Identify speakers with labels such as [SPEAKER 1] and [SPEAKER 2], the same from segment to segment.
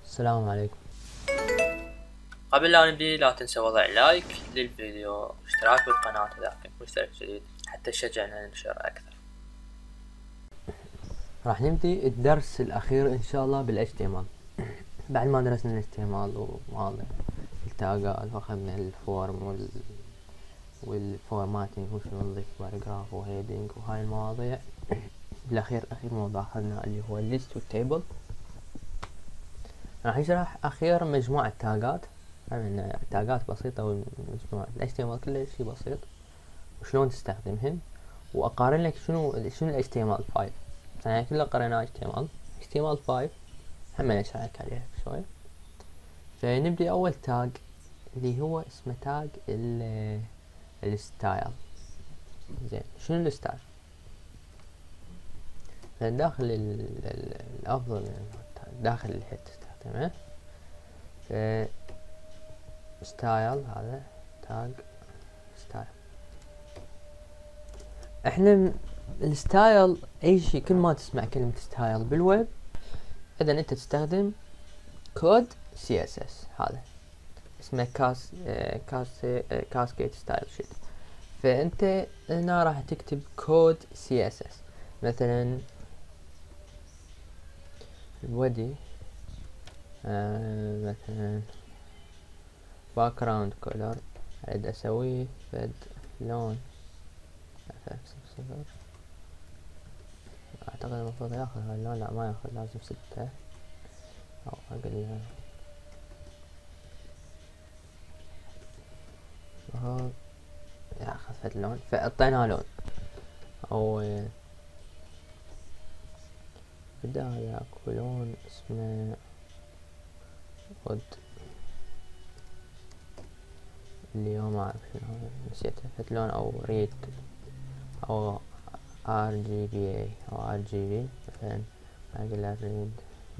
[SPEAKER 1] السلام عليكم.
[SPEAKER 2] قبل لا نبدي لا تنسى وضع لايك للفيديو واشتراك بالقناة إذا كنت مشترك جديد حتى تشجعنا ننشر أكثر.
[SPEAKER 1] راح نبدي الدرس الأخير إن شاء الله بال HTML. بعد ما درسنا ال HTML وهذا التاجات وأخذنا الفورم والفورماتينج وشنو نضيف باراجراف وهيدنج وهاي المواضيع. بالأخير آخر موضوع أخذنا اللي هو الليست والتيبل. راح نشرح أخيرا مجموعة تاجات، عملنا تاجات بسيطة ومجموعة ال HTML كله شي بسيط وشلون تستخدمهن، وأقارن لك شنو ال HTML5. يعني كله قرينا HTML5 هم نشرح عليها شوي. فنبدي أول تاج اللي هو اسمه تاج الستايل. زين، شنو الستايل؟ فداخل الأفضل داخل الهيد تستخدمه. ستايل هذا تاج ستايل. احنا الستايل اي شيء، كل ما تسمع كلمة ستايل بالويب اذا انت تستخدم كود CSS، هذا اسمه كاسكيد ستايل شيت. فانت هنا راح تكتب كود CSS، مثلا البودي مثلا باكراوند كولر اريد اسويه فد لون FF00. اعتقد المفروض ياخذ هاللون، لا ما ياخذ، لازم 6 او اقل. المفروض ياخذ فد لون، فاعطيناه لون او بداية اكو لون اسمه ود، اليوم ما اعرف شنو نسيته، فد لون او ريد او RGBA او RGB مثلا. اقول له ريد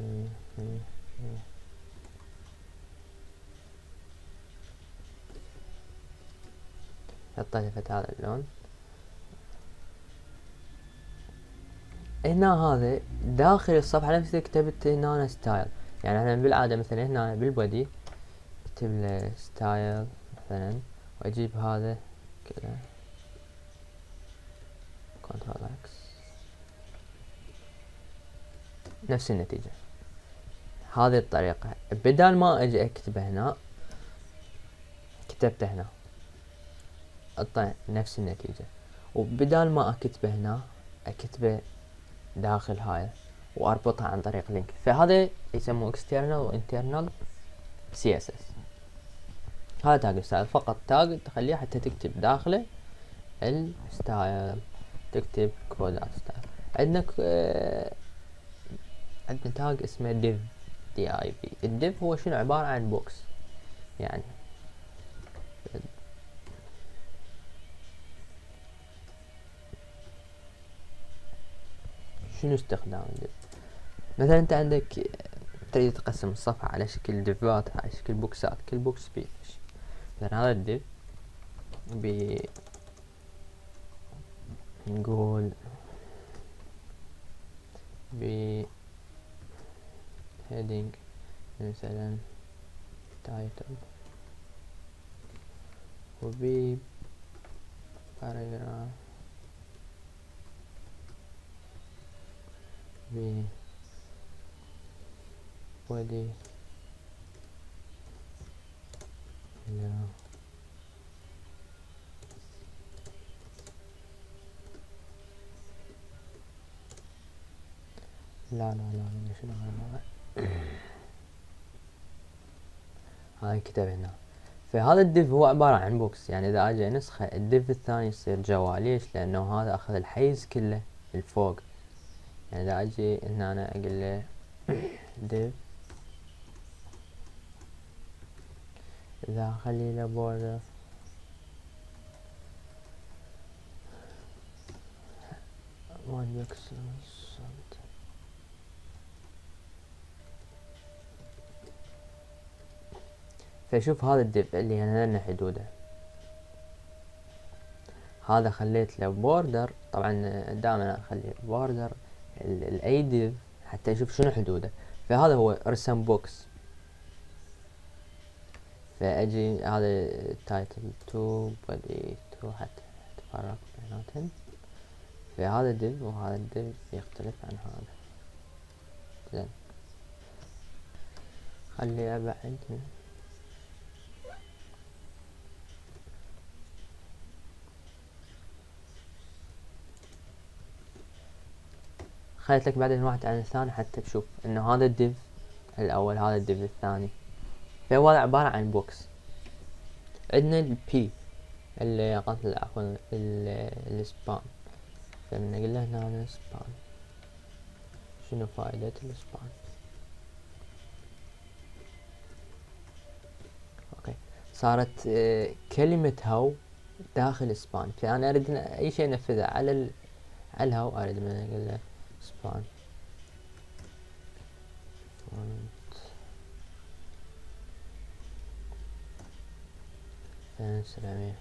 [SPEAKER 1] حطيت فد هذا اللون. هنا هذا داخل الصفحة نفسها كتبت هنا أنا ستايل. يعني انا بالعادة مثلا هنا بالبودي اكتب له ستايل مثلا، واجيب هذا كذا كنترول اكس، نفس النتيجة. هذه الطريقة، بدال ما اجي اكتبه هنا كتبته هنا اعطى نفس النتيجة، وبدال ما اكتبه هنا اكتبه داخل هاي واربطها عن طريق لينك. فهذا يسموه external و internal CSS. هذا تاج ستايل، فقط تاج تخليه حتى تكتب داخله الستايل، تكتب كودات ستايل. عندنا عندنا تاج اسمه div. الديف هو شنو؟ عبارة عن بوكس. يعني شنو استخدام الديف؟ مثلا انت عندك تريد تقسم الصفحة على شكل ديفات، على شكل بوكسات، كل بوكس فيه مثلا هذا الديف نقول heading مثلا title، وبي paragraph، بي body، لا شنو هذا؟ هاي كتب هنا. فهذا الديف هو عبارة عن بوكس. يعني اذا اجي نسخة الديف الثاني يصير جوا، ليش؟ لانه هذا اخذ الحيز كله الفوق. يعني اذا اجي هنا انا اقول له div، اذا اخلي له border one pixel. فشوف هذا الديف اللي هنا حدوده، هذا خليت له بوردر. طبعا دائما اخلي بوردر الاي ديف حتى اشوف شنو حدوده. فهذا هو رسم بوكس فاجي هذا تايتل 2 بودي 2 حتى تفرق بيناتهم. فهذا div وهذا div يختلف عن هذا. زين خلي ابعد. خليت لك بعدين واحد عن الثاني حتى تشوف انه هذا الديف الاول هذا الديف الثاني. فهو عبارة عن بوكس. عندنا البي اللي قتل عفوا السبان. فبنقول له هنا سبان. شنو فائدة السبان؟ اوكي صارت كلمة هاو داخل سبان. فانا اريد اي شيء انفذه على الهاو اريد من اقول له سبان سلامية.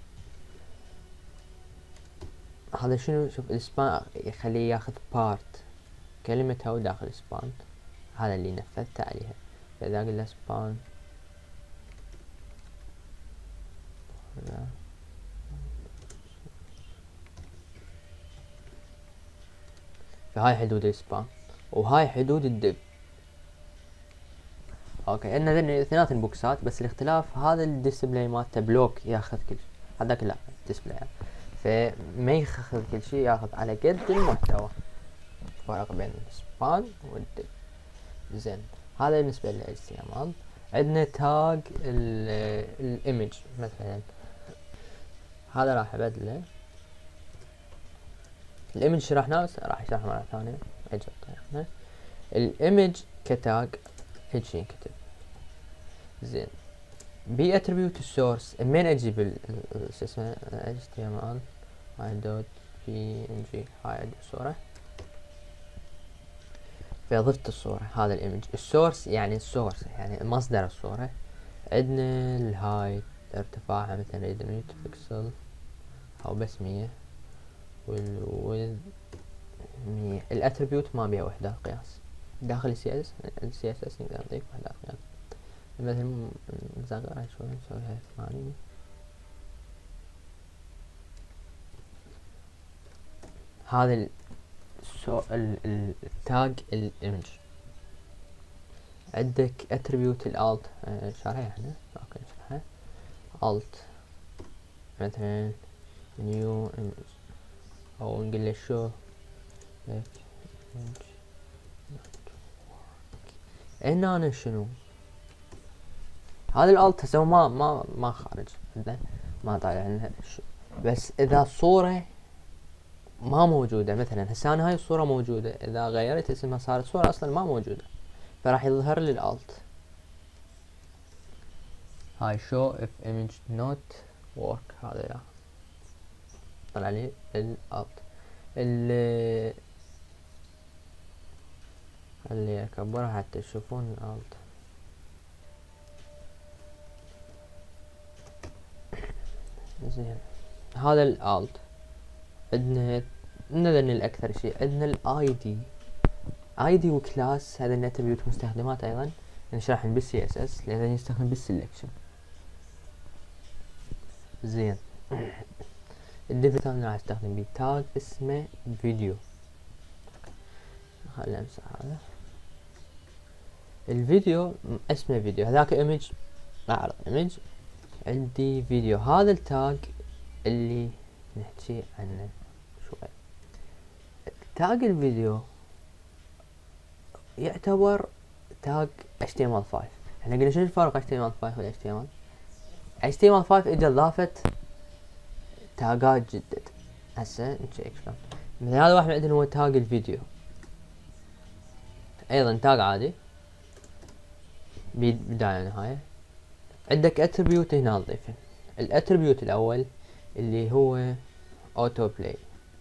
[SPEAKER 1] هذا شنو؟ شوف السبان يخليه ياخذ بارت كلمة هاو داخل سبان. هذا اللي نفذته عليها. فاذا اقول له سبان فهاي حدود السبان وهاي حدود الدب. اوكي ان ذني اثنيناتن بوكسات بس الاختلاف هذا الديسبلاي مالته بلوك ياخذ كل شيء. هذاك لا ديسبلاي فما ياخذ كل شيء ياخذ على قد المحتوى. فرق بين السبان والدب. زين هذا بالنسبة لل HTML. عندنا تاج الايمج مثلا. هذا راح ابدله. الايمج شرحناه راح اشرحه مرة ثانية. اجي احنا الايمج كتاج هيك شي ينكتب. زين بي اتريبيوت السورس من اجي شو اسمه HTML هاي دوت PNG هاي عندي الصورة. فضفت الصورة هذا الايمج. السورس يعني السورس يعني مصدر الصورة. عندنا الهايت ارتفاعها مثلا نريد 100 بكسل او بس 100 والويدث 100. الاتريبيوت ما بيها وحدات قياس داخل السي اس اس نقدر نضيف وحدات قياس. مثلا نصغرها شوي نسويها 80. هذا التاج الايمج. عندك اتريبيوت الالت شارحها احنا اوكي نشرحها. الت مثلا نيو ايمج او نقول له شو هنا انا شنو هذا الالت هسه ما خارج ما طالع عنها بس اذا الصورة ما موجودة مثلا هسه انا هاي الصورة موجودة اذا غيرت اسمها صارت صورة اصلا ما موجودة فراح يظهر لي الالت. هاي show if image not work هذا يا طلع لي الالت. خلي اكبرها حتى تشوفون الالت. زين هذا الالت. عندنا ذن الاكثر شيء عندنا الاي دي وكلاس. هذا الاتريبيوت مستخدمات ايضا نشرحهم بالسي اس اس لان يستخدم بالسلكشن. زين الديف الثاني راح استخدم بيه تاج اسمه فيديو. خلينا نمسح هذا الفيديو اسمه فيديو. هذاك ايمج اعرض ايمج عندي فيديو. هذا التاج اللي نحكي عنه شوي. تاج الفيديو يعتبر تاج HTML5. احنا قلنا شنو الفرق HTML5 وال HTML؟ HTML5 اجى اضافت تاجات جدد. هسه نشيك شلون. مثلا هذا واحد عندنا هو تاج الفيديو ايضا تاج عادي بداية ونهاية. عندك اتريبيوت هنا نضيفه. الاتريبيوت الاول اللي هو اوتو بلاي.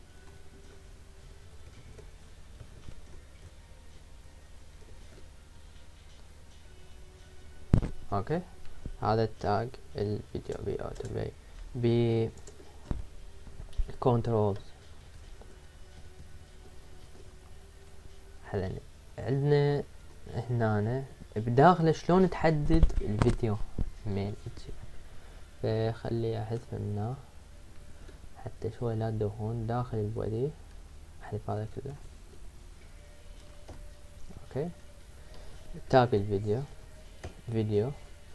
[SPEAKER 1] اوكي هذا التاج الفيديو بي اوتو بلاي ب كنترول. عندنا هنا بداخله شلون تحدد الفيديو. ميل فخلي احذفه منه حتى شوي لا تدوخون داخل البودي. احذف هذا كله. اوكي تاج الفيديو فيديو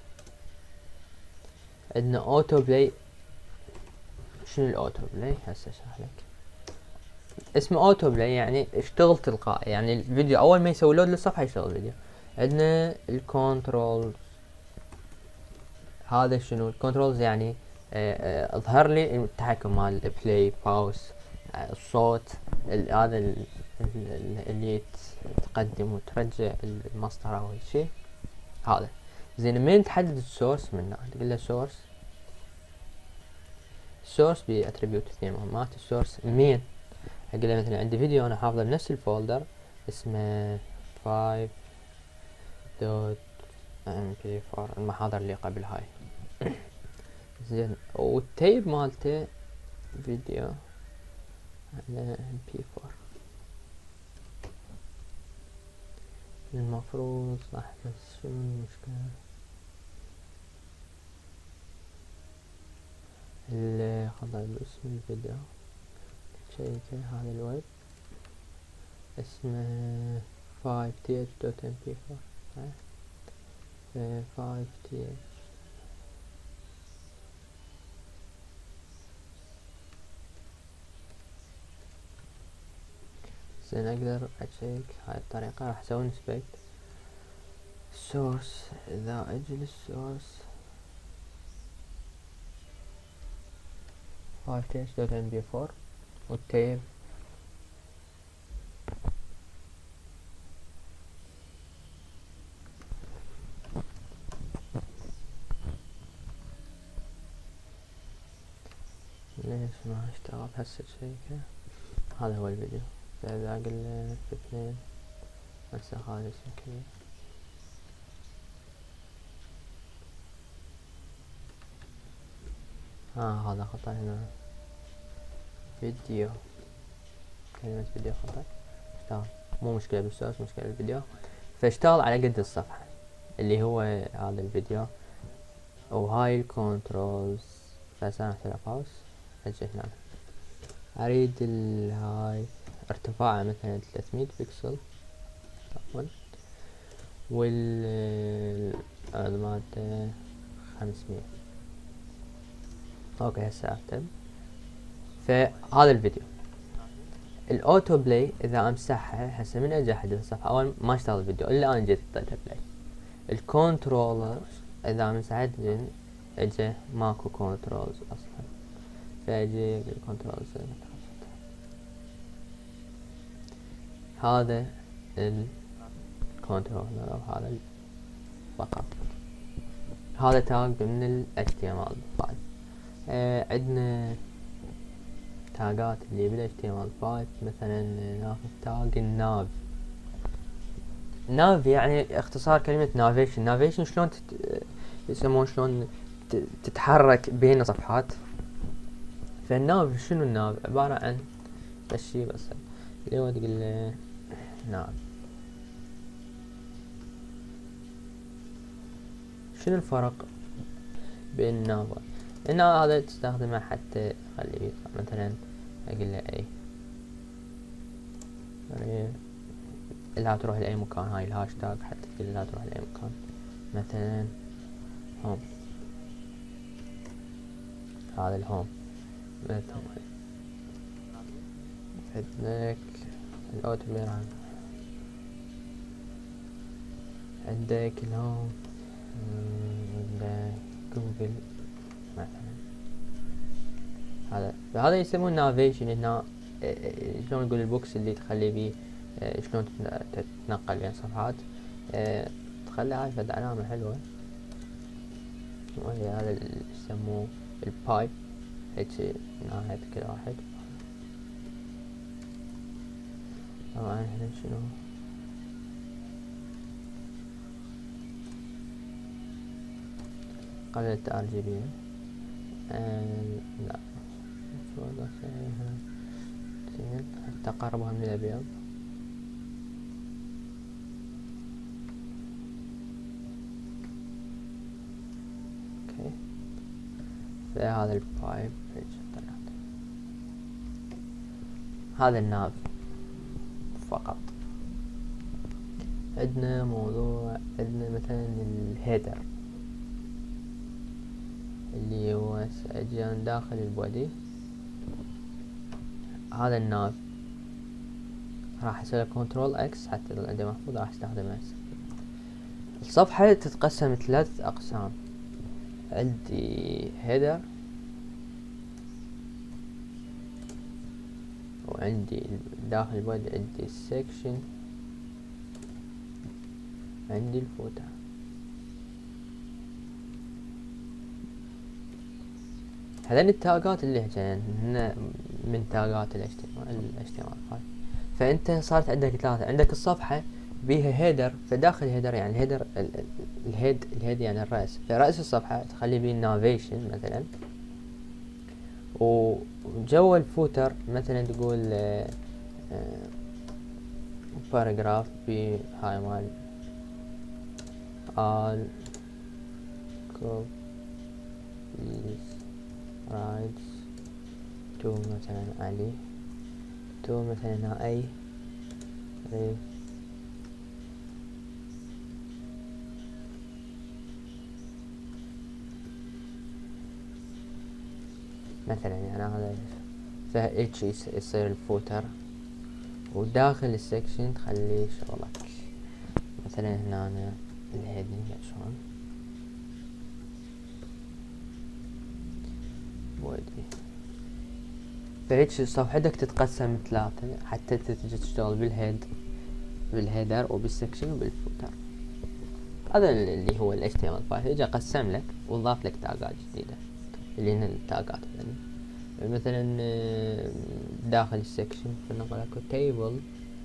[SPEAKER 1] عندنا اوتو بلاي. شنو الاوتو بلاي؟ هسه اشرح لك. اسمه اوتو بلاي يعني اشتغل تلقائي، يعني الفيديو اول ما يسوي لود للصفحه يشتغل الفيديو. عندنا الكنترول. هذا شنو الكنترولز؟ يعني اظهر لي التحكم مال البلاي باوس، الصوت هذا اللي تقدم وترجع المسطره او شيء. هذا زين. من تحدد السورس منه تقول له سورس باتريبيوت 2 مهمات. السورس مين؟ اقول له مثلا عندي فيديو انا حافظه بنفس الفولدر اسمه 5.mp4 المحاضر اللي قبل هاي. زين والتيب مالته فيديو على mp4. المفروض صح بس شنو المشكلة؟ اللي خضع باسم الفيديو شيكه هذا الويب اسمه 5th.mp4 5th. زين اقدر اشيك هاي الطريقة. راح اسوي انسبكت سورس. اذا اجي للسورس 5th.mp4 والتيب ليش ما اشتغل هسه شيكه. هذا هو الفيديو. فاذا اقول له في 2 هسه هذا اسم كبير. هذا خطأ هنا. فيديو كلمة فيديو خطأ. اشتغل مو مشكلة بالسورس، مشكلة بالفيديو. فاشتغل على قد الصفحة اللي هو هذا الفيديو. وهاي الكنترولز فسامح الأقاوس اجي هنا اريد هاي ارتفاعه مثلا 300 بكسل عفوا والعرض مالته 500. اوكي هسه اكتب. فهذا الفيديو الاوتو بلاي اذا امسحها هسه من اجي احدث الصفحه اول ما اشتغل الفيديو الا انا جيت طلعت بلاي. الكنترولر اذا مسحت اجي ماكو كنترولز اصلا. فاجي الكنترولز هذا الكنترولر او هذا فقط. هذا تاج من ال HTML فايل. عندنا تاجات اللي بال HTML5 مثلا ناخذ تاج الناف. ناف يعني اختصار كلمة نافيشن. نافيشن شلون يسمون شلون تتحرك بين صفحات. فالناف شنو الناف؟ عبارة عن بشي بس اللي هو تقول له ناف. شنو الفرق بين الناف؟ ان هذا تستخدمه حتى خليه يطلع مثلا اقول له اي يعني لا تروح لاي مكان. هاي الهاشتاج حتى تقول لا تروح لاي مكان مثلا هوم. هذا الهوم مثلا عندك الاوتو بلاي عندك الهوم عندك جوجل مثلا. هذا يسمونه نافيشن. هنا شلون نقول البوكس اللي تخلي بيه شلون تتنقل بين صفحات. تخلي هاي فد علامة حلوة وهي هذا اللي يسموه البايب هيك نهاية كل واحد. طبعا هنا شنو قللت RGB. لا حتى قربها من الأبيض. فهذا البايب طلعت. هذا الناف فقط. عندنا موضوع، عندنا مثلا الهيدر اللي هو اجيان داخل البودي. هذا الناف راح اسوي كنترول اكس حتى يضل عندي محفوظ، راح استخدمه هسه. الصفحة تتقسم 3 اقسام. عندي هيدر، وعندي داخل البودي عندي السكشن، عندي الفوتر. هذين التاجات اللي هن من تاجات ال HTML5. فانت صارت عندك 3. عندك الصفحة بيها هيدر، فداخل الهيدر يعني الهيدر الهيد يعني الرأس، فرأس الصفحة تخلي بيه النافيشن مثلا، وجوا الفوتر مثلا تقول باراجراف بهاي مال all copies rights to مثلا علي to مثلا اي مثلا، يعني هذا فهيك يصير الفوتر. وداخل السكشن تخلي شغلك مثلا هنا الهيدنج شلون بودي. فهيك صفحتك تتقسم 3 حتى تجي تشتغل بالهيدر وبالسكشن وبالفوتر. هذا اللي هو ال HTML5. اجى قسم لك وضاف لك تاجات جديدة اللي هن التاجات. يعني مثلا داخل السكشن فنقول اكو تيبل،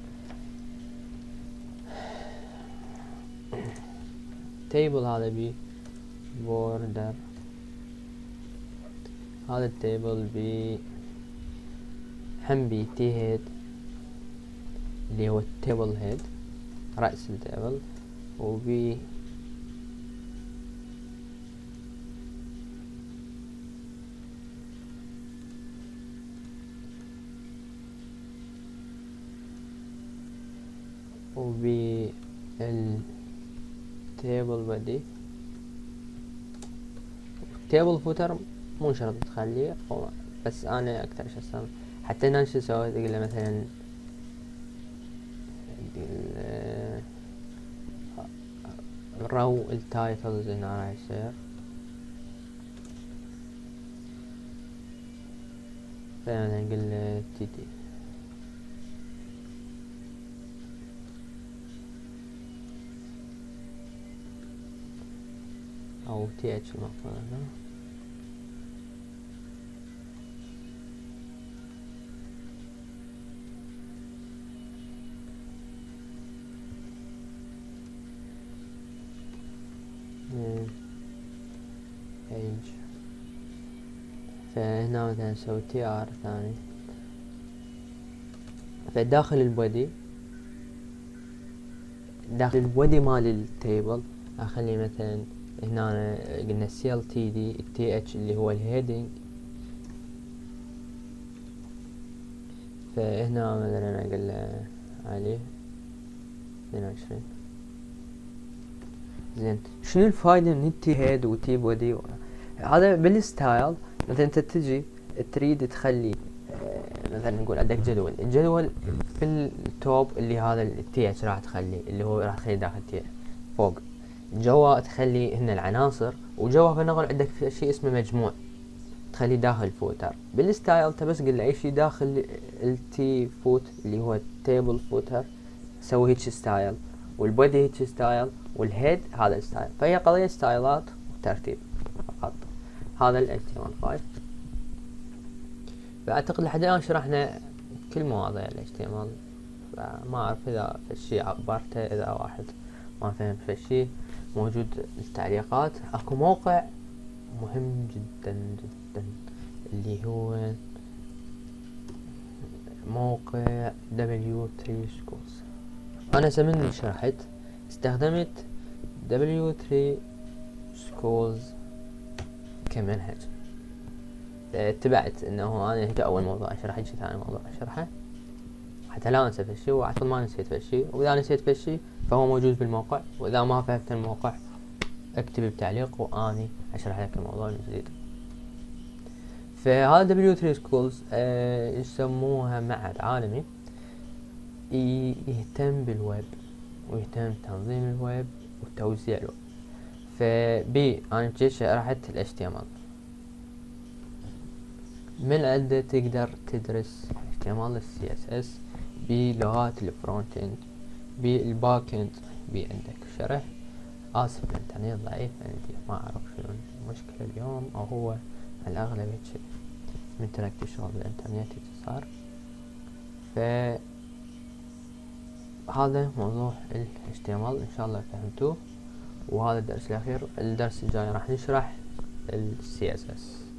[SPEAKER 1] هذا بي بوردر، هذا التيبل بي هم بي تي هيد اللي هو التيبل هيد رأس التيبل، وبي التيبل بدي تيبل فوتر مو شرط تخليه، بس انا اكثر شي استخدم حتى هنا شو سويت اقول له مثلا رو التايتلز هنا راح يصير، فمثلا نقول له تي دي او تي اتش المفروض هنا. page. فهنا مثلا نسوي تي ار ثاني. فداخل البودي مال التيبل اخلي مثلا هنا قلنا CLTD التي اتش اللي هو الهيدنج. فهنا مثلا اقول له عليه 22. زين، شنو الفايدة من التي هيد وتي بودي؟ هذا بالستايل. مثلا انت تجي تريد تخلي مثلا نقول عندك الجدول في التوب اللي هذا التي اتش راح تخلي اللي هو راح تخلي داخل تي فوق، جوا تخلي هنا العناصر، وجوا فنقول عندك شيء اسمه مجموع تخلي داخل فوتر. بالستايل انت بس قل اي شيء داخل التي فوت اللي هو التيبل فوتر سوي هيك ستايل، والبودي هيك ستايل، والهيد هذا الستايل. فهي قضية ستايلات وترتيب فقط. هذا ال HTML5. فاعتقد لحد الان شرحنا كل مواضيع ال HTML. ما اعرف اذا في شيء عبرته، اذا واحد ما فهم في شيء موجود التعليقات. اكو موقع مهم جدا جدا اللي هو موقع W3 Schools. انا من شرحت استخدمت W3 Schools كمنهج. اتبعت انه انا هيك اول موضوع اشرحه، هيك ثاني موضوع اشرحه، حتى لا انسى فشي، وعشان ما نسيت فشي. واذا نسيت فشي فهو موجود بالموقع، واذا ما فهمت الموقع اكتب بتعليق واني اشرح لك الموضوع من جديد. فهذا W3 Schools يسموها معهد عالمي يهتم بالويب ويهتم بتنظيم الويب وتوزيع الويب. فبي انا جيت شرحت ال HTML، من عنده تقدر تدرس HTML CSS بلغات الفرونت اند بالباك اند. عندك شرح. اسف الانترنت ضعيف عندي، ما اعرف شنو المشكلة اليوم، او هو الاغلب هيك من تركت شغل بالانترنت صار. ف هذا موضوع ال HTML ان شاء الله فهمتوه. وهذا الدرس الاخير. الدرس الجاي راح نشرح ال CSS.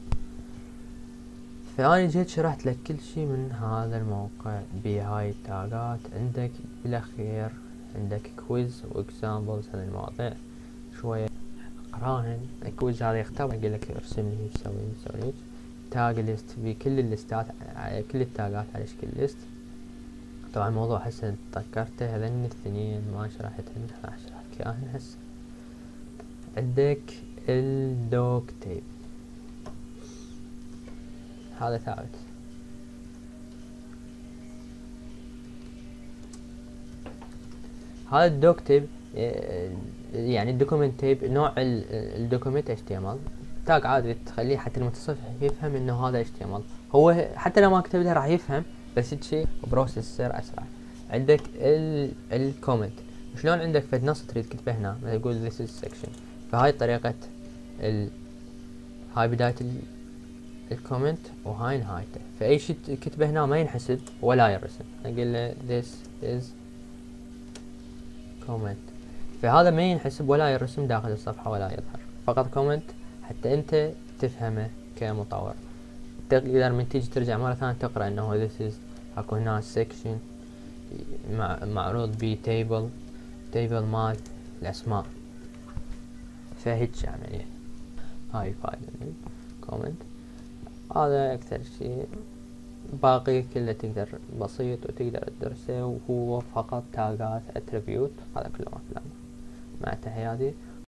[SPEAKER 1] فأنا جيت شرحت لك كل شي من هذا الموقع بهاي التاجات. عندك بالاخير عندك كويز واكزامبلز عن المواضيع شوية اقراهن. الكويز هذا يختبر، يقول لك ارسم لي سوي هيك تاج ليست بكل الليستات، كل التاجات على شكل ليست. طبعا الموضوع هسه تذكرته، هذين الاثنين ما شرحتهن راح اشرح لك اياهن هسه. عندك الدوك تيب، هذا ثابت. هذا الدوك تيب يعني الدوكيمنت تيب، نوع الدوكيمنت HTML تاج عادي تخليه حتى المتصفح يفهم انه هذا HTML. هو حتى لو ما كتب له راح يفهم، بس هيك بروسس يصير اسرع. عندك الكومنت، شلون عندك فد نص تريد كتبه هنا مثلا يقول this is section، فهاي طريقة هاي بداية الكومنت وهاي نهايته. فاي شيء كتبه هنا ما ينحسب ولا يرسم. اقول له this is comment، فهذا ما ينحسب ولا يرسم داخل الصفحة ولا يظهر، فقط كومنت حتى انت تفهمه كمطور. تقدر من تيجي ترجع مرة ثانية تقرأ انه this is، اكو هنا section معروض ب table مال الاسماء. فهيك عملية. هاي فايدة من كومنت. هذا اكثر شيء، باقي كله تقدر بسيط وتقدر تدرسه، وهو فقط تاجات اتريبيوت. هذا كله ما كلام. مع تحياتي.